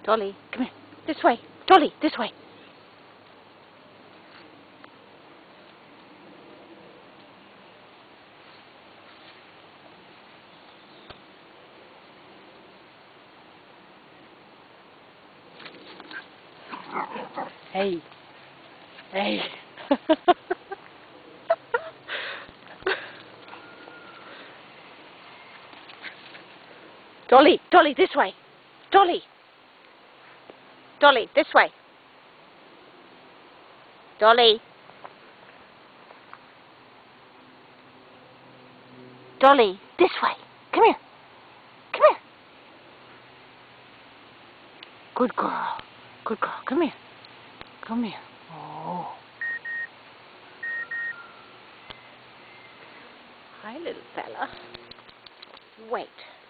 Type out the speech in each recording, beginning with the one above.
Dolly, come here. This way. Dolly, this way. Hey. Hey. Dolly, Dolly, this way. Dolly. Dolly, this way. Dolly. Dolly, this way. Come here. Come here. Good girl. Good girl. Come here. Come here. Oh. Hi, little fella. Wait.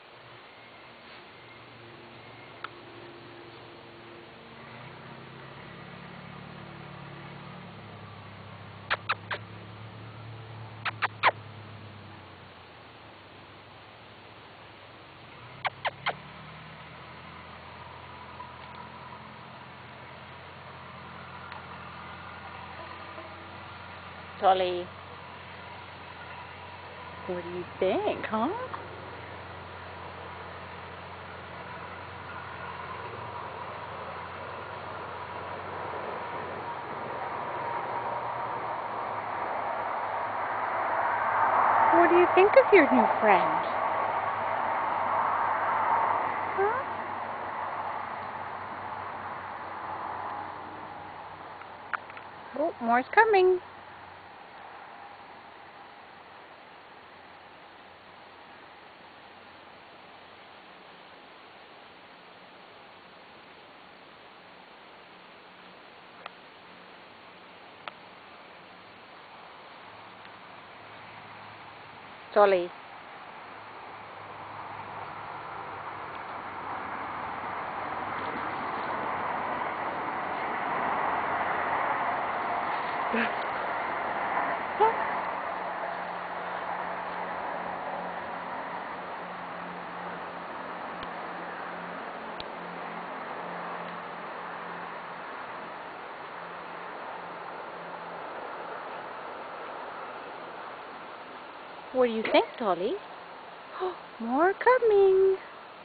Dolly, what do you think, huh? What do you think of your new friend? Huh? Oh, more's coming. Dolly. What do you think, Dolly? More coming.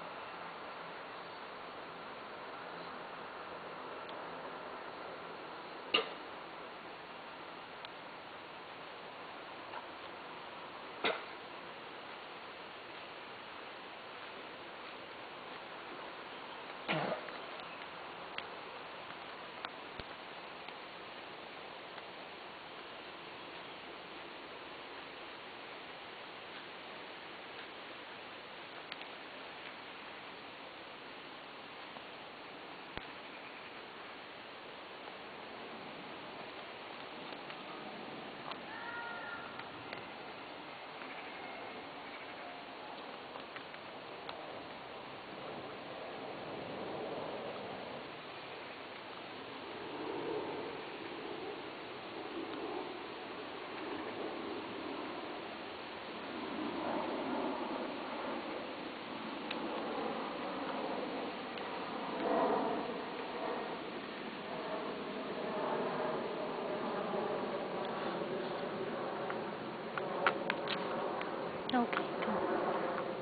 Okay, come on.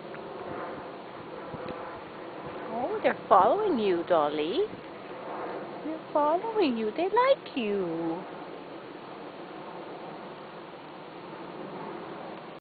Oh, they're following you, Dolly. They're following you. They like you.